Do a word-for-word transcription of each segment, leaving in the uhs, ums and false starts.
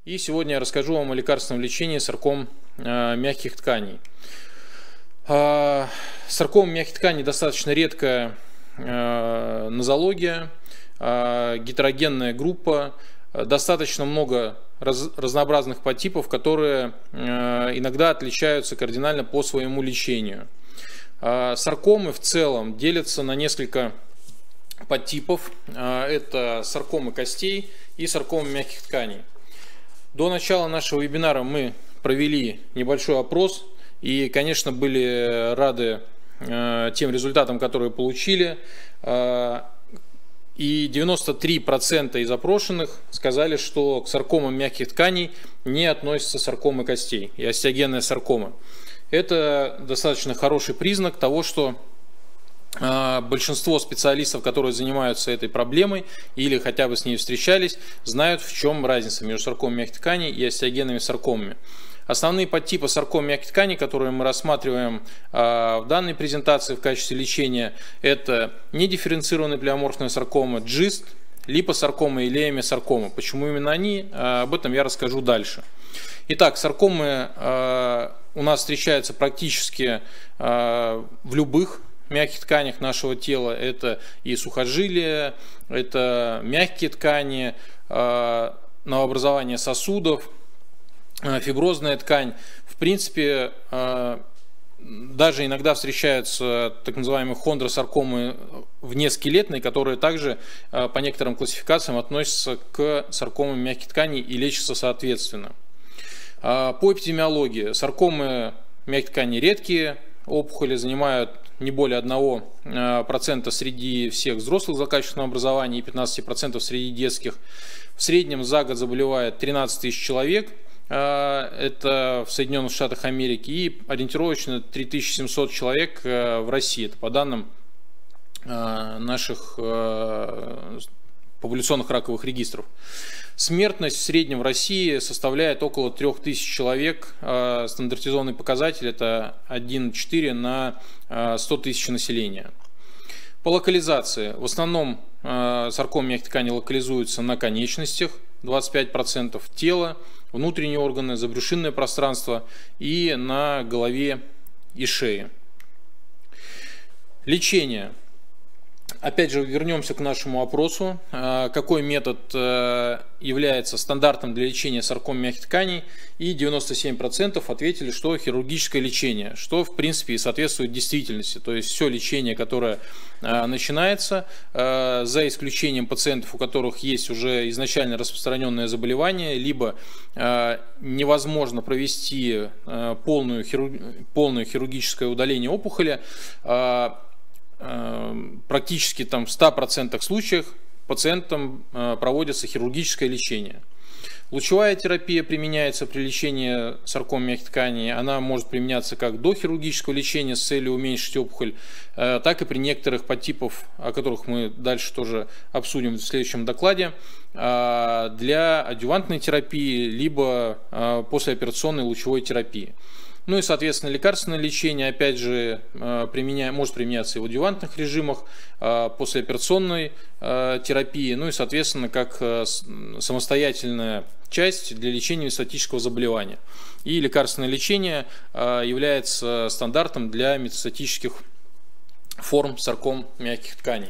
И сегодня я расскажу вам о лекарственном лечении сарком э, мягких тканей. Э, саркома мягких тканей достаточно редкая э, нозология, э, гетерогенная группа, э, достаточно много раз, разнообразных подтипов, которые э, иногда отличаются кардинально по своему лечению. Э, саркомы в целом делятся на несколько подтипов. Э, это саркомы костей и саркомы мягких тканей. До начала нашего вебинара мы провели небольшой опрос и, конечно, были рады э, тем результатам, которые получили. Э, и девяносто три процента из опрошенных сказали, что к саркомам мягких тканей не относятся саркомы костей и остеогенная саркома. Это достаточно хороший признак того, что большинство специалистов, которые занимаются этой проблемой или хотя бы с ней встречались, знают, в чем разница между саркомой мягких тканей и остеогенными саркомами. Основные подтипы сарком мягких тканей, которые мы рассматриваем в данной презентации в качестве лечения, это недифференцированная плеоморфная саркома, джист, липосаркома и леомиосаркома. Почему именно они? Об этом я расскажу дальше. Итак, саркомы у нас встречаются практически в любых мягких тканях нашего тела. Это и сухожилия, это мягкие ткани, новообразование сосудов, фиброзная ткань. В принципе, даже иногда встречаются так называемые хондросаркомы внескелетные, которые также по некоторым классификациям относятся к саркомам мягких тканей и лечатся соответственно. По эпидемиологии саркомы мягких тканей редкие, опухоли занимают не более одного процента среди всех взрослых злокачественного образования и пятнадцать процентов среди детских. В среднем за год заболевает тринадцать тысяч человек, это в Соединенных Штатах Америки, и ориентировочно три тысячи семьсот человек в России, это по данным наших популяционных раковых регистров. Смертность в среднем в России составляет около трёх тысяч человек. Стандартизованный показатель это один целых четыре на сто тысяч населения. По локализации. В основном саркомы мягких тканей локализуются на конечностях, двадцать пять процентов, тела, внутренние органы, забрюшинное пространство и на голове и шее. Лечение. Опять же, вернемся к нашему опросу. Какой метод является стандартом для лечения сарком мягких тканей? И девяносто семь процентов ответили, что хирургическое лечение, что в принципе и соответствует действительности. То есть все лечение, которое начинается, за исключением пациентов, у которых есть уже изначально распространенное заболевание, либо невозможно провести полную, полное хирургическое удаление опухоли, практически там в ста процентах случаев пациентам проводится хирургическое лечение. Лучевая терапия применяется при лечении сарком мягких тканей. Она может применяться как до хирургического лечения с целью уменьшить опухоль, так и при некоторых подтипах, о которых мы дальше тоже обсудим в следующем докладе, для адъювантной терапии, либо послеоперационной лучевой терапии. Ну и, соответственно, лекарственное лечение, опять же, применя... может применяться и в адъювантных режимах, послеоперационной терапии, ну и, соответственно, как самостоятельная часть для лечения метастатического заболевания. И лекарственное лечение является стандартом для метастатических форм сарком мягких тканей.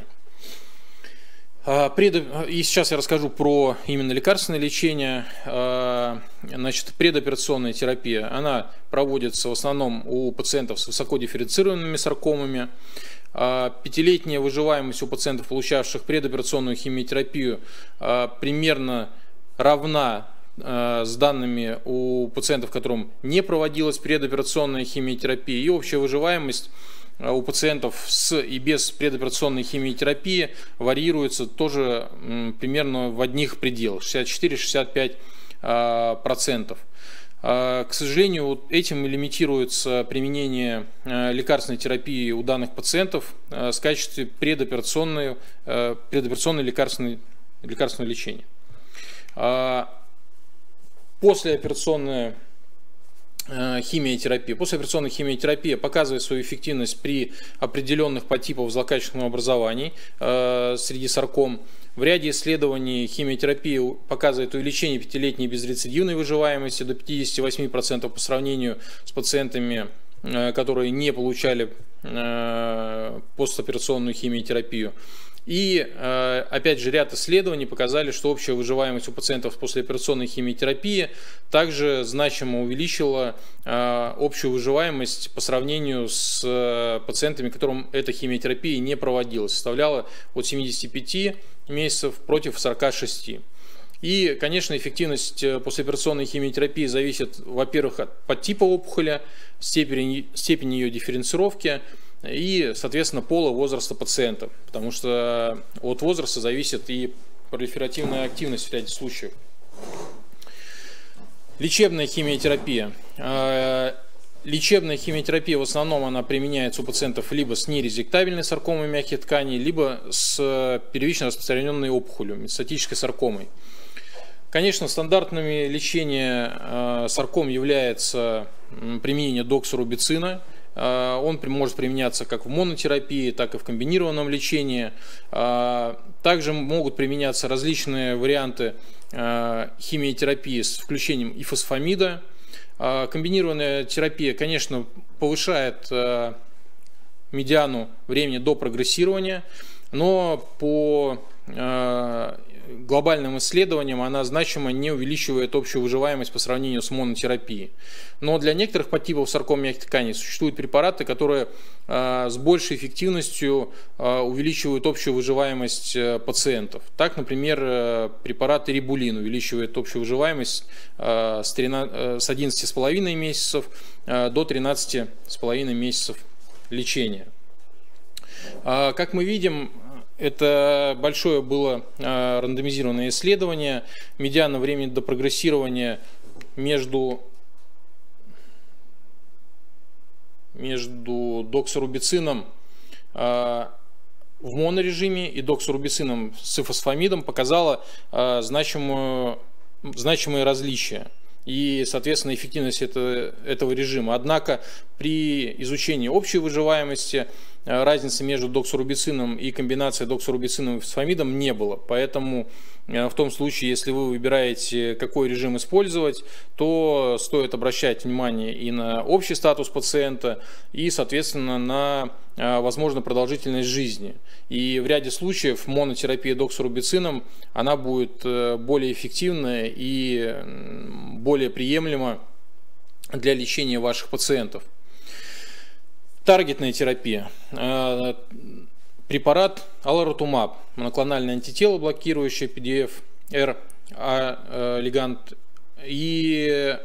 И сейчас я расскажу про именно лекарственное лечение. Значит, предоперационная терапия, она проводится в основном у пациентов с высокодифференцированными саркомами. Пятилетняя выживаемость у пациентов, получавших предоперационную химиотерапию, примерно равна с данными у пациентов, которым не проводилась предоперационная химиотерапия, и общая выживаемость у пациентов с и без предоперационной химиотерапии варьируется тоже примерно в одних пределах, шестьдесят четыре — шестьдесят пять процентов. К сожалению, этим лимитируется применение лекарственной терапии у данных пациентов в качестве предоперационной, предоперационной лекарственной, лекарственного лечения. Послеоперационная химиотерапия. Послеоперационная химиотерапия показывает свою эффективность при определенных подтипах злокачественного образования э, среди сарком. В ряде исследований химиотерапия показывает увеличение пятилетней безрецидивной выживаемости до пятидесяти восьми процентов по сравнению с пациентами, э, которые не получали э, постоперационную химиотерапию. И, опять же, ряд исследований показали, что общая выживаемость у пациентов после операционной химиотерапии также значимо увеличила общую выживаемость по сравнению с пациентами, которым эта химиотерапия не проводилась. Составляла от семидесяти пяти месяцев против сорока шести. И, конечно, эффективность послеоперационной химиотерапии зависит, во-первых, от подтипа опухоли, степени, степени ее дифференцировки, и, соответственно, пола, возраста пациента, потому что от возраста зависит и пролиферативная активность в ряде случаев. Лечебная химиотерапия. Лечебная химиотерапия в основном она применяется у пациентов либо с нерезектабельной саркомой мягких тканей, либо с первично распространенной опухолью, метастатической саркомой. Конечно, стандартными лечения сарком является применение доксорубицина. Он может применяться как в монотерапии, так и в комбинированном лечении. Также могут применяться различные варианты химиотерапии с включением ифосфамида. Комбинированная терапия, конечно, повышает медиану времени до прогрессирования, но по глобальным исследованиям она значимо не увеличивает общую выживаемость по сравнению с монотерапией. Но для некоторых подтипов сарком мягких тканей существуют препараты, которые э, с большей эффективностью э, увеличивают общую выживаемость э, пациентов. Так, например, э, препарат эрибулин увеличивает общую выживаемость э, с, тринадцати, э, с одиннадцати с половиной месяцев э, до тринадцати с половиной месяцев лечения. Э, как мы видим, это большое было э, рандомизированное исследование. Медиана времени до прогрессирования между, между доксорубицином э, в монорежиме и доксорубицином с ифосфамидом показало э, значимую, значимые различия и, соответственно, эффективность это, этого режима. Однако при изучении общей выживаемости разницы между доксорубицином и комбинацией доксорубицина и ифосфамидом не было. Поэтому в том случае, если вы выбираете, какой режим использовать, то стоит обращать внимание и на общий статус пациента, и, соответственно, на, возможно, продолжительность жизни. И в ряде случаев монотерапия доксорубицином она будет более эффективна и более приемлема для лечения ваших пациентов. Таргетная терапия. Препарат аларотумаб, моноклональное антитело, блокирующее пи ди эф эр лиганд. И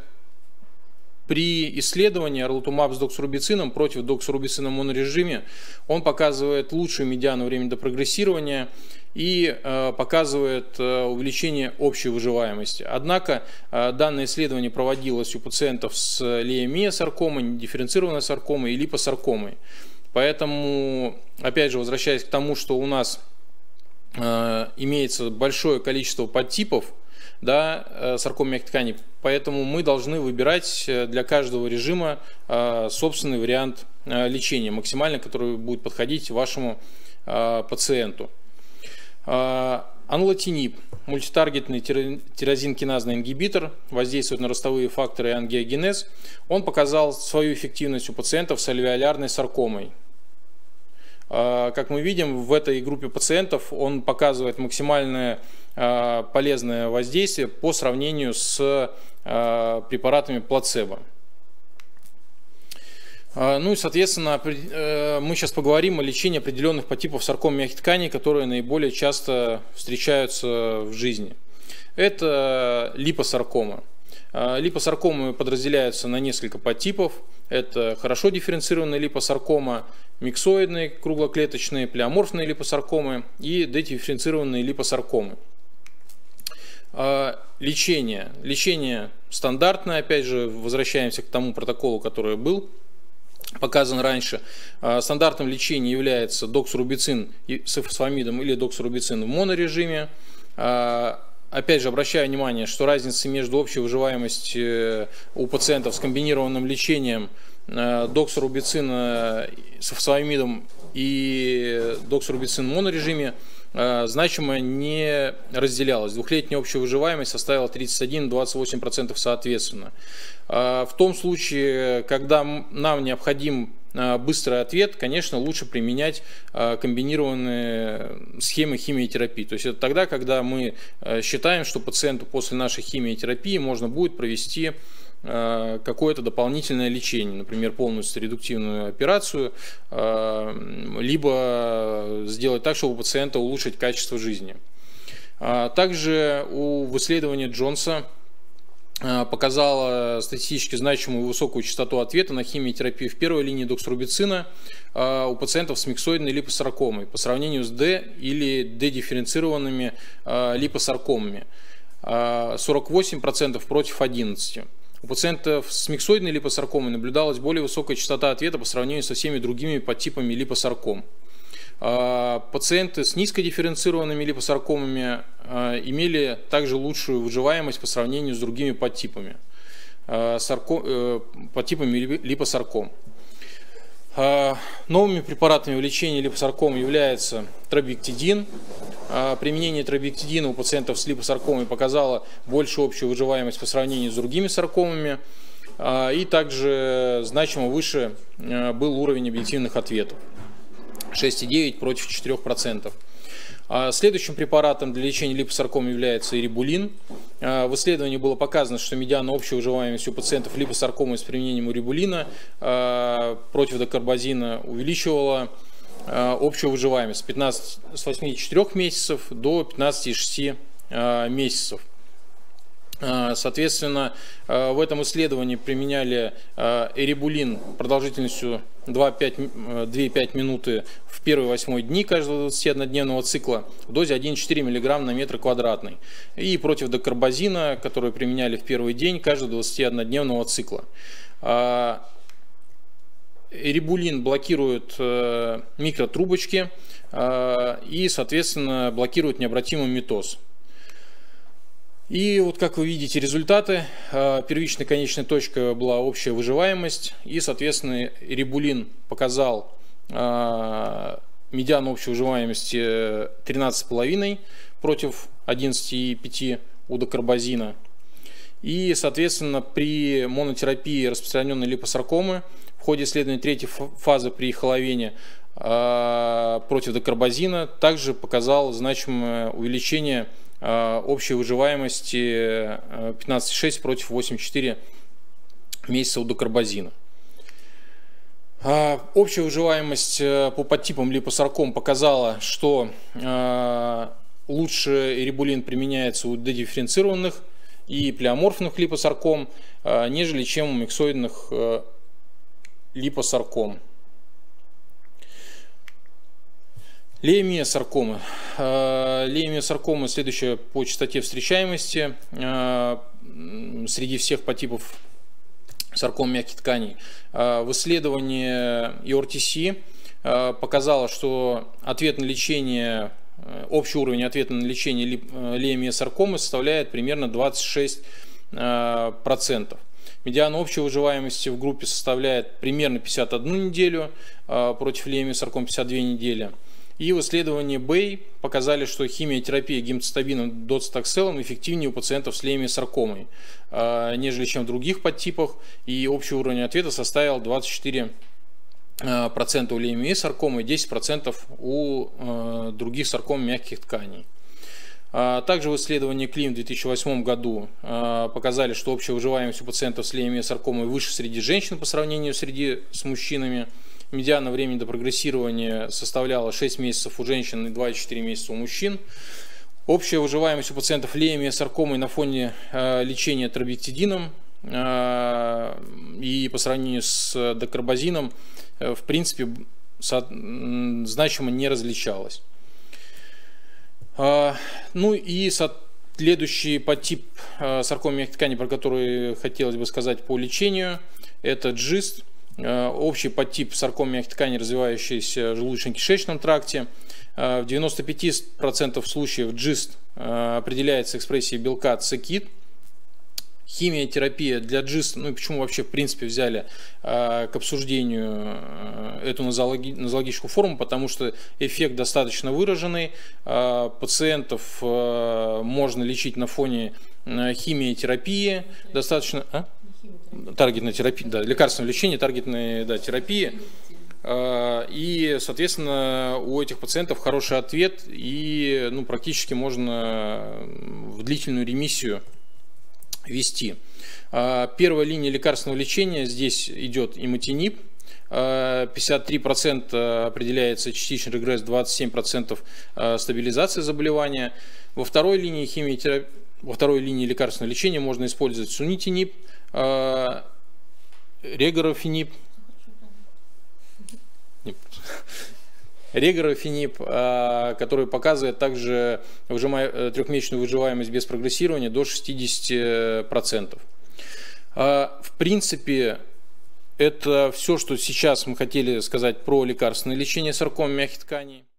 при исследовании аларотумаб с доксорубицином против доксорубицина в монорежиме он показывает лучшую медиану времени до прогрессирования и э, показывает э, увеличение общей выживаемости. Однако э, данное исследование проводилось у пациентов с лейомиосаркомой, недифференцированной саркомой и липосаркомой. Поэтому, опять же, возвращаясь к тому, что у нас э, имеется большое количество подтипов, да, э, сарком мягких тканей, поэтому мы должны выбирать для каждого режима э, собственный вариант э, лечения, максимально который будет подходить вашему э, пациенту. Анлотинип, мультитаргетный тирозинкиназный ингибитор, воздействует на ростовые факторы и ангиогенез. Он показал свою эффективность у пациентов с альвеолярной саркомой. Как мы видим, в этой группе пациентов он показывает максимальное полезное воздействие по сравнению с препаратами плацебо. Ну и, соответственно, мы сейчас поговорим о лечении определенных подтипов сарком мягких тканей, которые наиболее часто встречаются в жизни. Это липосаркома. Липосаркомы подразделяются на несколько подтипов. Это хорошо дифференцированная липосаркома, миксоидные круглоклеточные, плеоморфные липосаркомы и дедифференцированные липосаркомы. Лечение. Лечение стандартное, опять же, возвращаемся к тому протоколу, который был показан раньше. Стандартным лечением является доксорубицин с ифосфамидом или доксорубицин в монорежиме. опять же, обращаю внимание, что разница между общей выживаемостью у пациентов с комбинированным лечением доксорубицина с фосфамидом и доксорубицин в монорежиме значимо не разделялась. Двухлетняя общая выживаемость составила тридцать один и двадцать восемь процентов соответственно. В том случае, когда нам необходим быстрый ответ, конечно, лучше применять комбинированные схемы химиотерапии. То есть это тогда, когда мы считаем, что пациенту после нашей химиотерапии можно будет провести какое-то дополнительное лечение, например, полностью редуктивную операцию, либо сделать так, чтобы у пациента улучшить качество жизни. Также у в исследовании Джонса показала статистически значимую высокую частоту ответа на химиотерапию в первой линии доксорубицина у пациентов с миксоидной липосаркомой по сравнению с D или D-дифференцированными липосаркомами, сорок восемь процентов против одиннадцати процентов. У пациентов с миксоидной липосаркомой наблюдалась более высокая частота ответа по сравнению со всеми другими подтипами липосарком. Пациенты с низкодифференцированными липосаркомами имели также лучшую выживаемость по сравнению с другими подтипами, подтипами липосарком. Новыми препаратами в лечении липосаркомы является тробектидин. Применение тробектидина у пациентов с липосаркомой показало большую общую выживаемость по сравнению с другими саркомами. И также значимо выше был уровень объективных ответов. шесть и девять против четырёх процентов. Следующим препаратом для лечения липосаркомы является эрибулин. В исследовании было показано, что медиана общей выживаемости у пациентов липосаркомы с применением эрибулина против докарбазина увеличивала общую выживаемость с восьмидесяти четырёх месяцев до пятнадцати шести месяцев. Соответственно, в этом исследовании применяли эрибулин продолжительностью две и пять минуты в первые восемь дни каждого двадцатиоднодневного цикла в дозе один и четыре миллиграмма на метр квадратный. И против докарбазина, который применяли в первый день каждого двадцатиоднодневного цикла. Эрибулин блокирует микротрубочки и, соответственно, блокирует необратимый митоз. И вот как вы видите результаты, первичной конечной точкой была общая выживаемость, и, соответственно, эрибулин показал медиану общей выживаемости тринадцать и пять против одиннадцати и пяти у докарбазина. И, соответственно, при монотерапии распространенной липосаркомы в ходе исследования третьей фазы при холовене против докарбазина также показал значимое увеличение общей выживаемости пятнадцать и шесть против восьмидесяти четырёх месяца у докарбазина. Общая выживаемость по подтипам липосарком показала, что лучше эрибулин применяется у дедифференцированных и плеоморфных липосарком, нежели чем у миксоидных липосарком. Лейомиосаркома. Лейомиосаркома следующая по частоте встречаемости среди всех подтипов сарком мягких тканей. В исследовании и эр ти си показало, что ответ на лечение, общий уровень ответа на лечение лейомиосаркомы составляет примерно двадцать шесть процентов. Медиана общей выживаемости в группе составляет примерно пятьдесят одну неделю, против лейомиосарком пятьдесят две недели. И в исследовании Бэй показали, что химиотерапия гематостабином доцитокселом эффективнее у пациентов с лейомиосаркомой, нежели чем в других подтипах, и общий уровень ответа составил двадцать четыре процента у лейомиосаркомы и десять процентов у других сарком мягких тканей. Также в исследовании Клим в две тысячи восьмом году показали, что общая выживаемость у пациентов с лейомиосаркомой выше среди женщин по сравнению среди, с мужчинами. Медиана времени до прогрессирования составляла шесть месяцев у женщин и два и четыре месяца у мужчин. Общая выживаемость у пациентов лейомиосаркомой на фоне э, лечения тробектидином э, и по сравнению с докарбазином э, в принципе со, э, значимо не различалась. Э, ну и следующий подтип э, саркомы мягких тканей, про который хотелось бы сказать по лечению, это джист. общий подтип сарком мягких тканей, развивающийся в желудочно-кишечном тракте. В девяноста пяти процентах случаев джист определяется экспрессией белка цекит. Химиотерапия для джист, ну и почему вообще в принципе взяли э, к обсуждению э, эту нозологи, нозологическую форму, потому что эффект достаточно выраженный, э, пациентов э, можно лечить на фоне э, химиотерапии, достаточно... А? Таргетной терапии, да, лекарственное лечение, таргетной, да, терапии. Э, и, соответственно, у этих пациентов хороший ответ, и ну, практически можно в длительную ремиссию вести. Первая линия лекарственного лечения, здесь идет иматинип, пятьдесят три процента определяется частичный регресс, двадцать семь процентов стабилизация заболевания. Во второй линии химиотерапии, во второй линии лекарственного лечения можно использовать сунитинип, регорофенип, регорофенип, который показывает также трехмесячную выживаемость без прогрессирования до шестидесяти процентов. В принципе, это все, что сейчас мы хотели сказать про лекарственное лечение саркомы мягких тканей.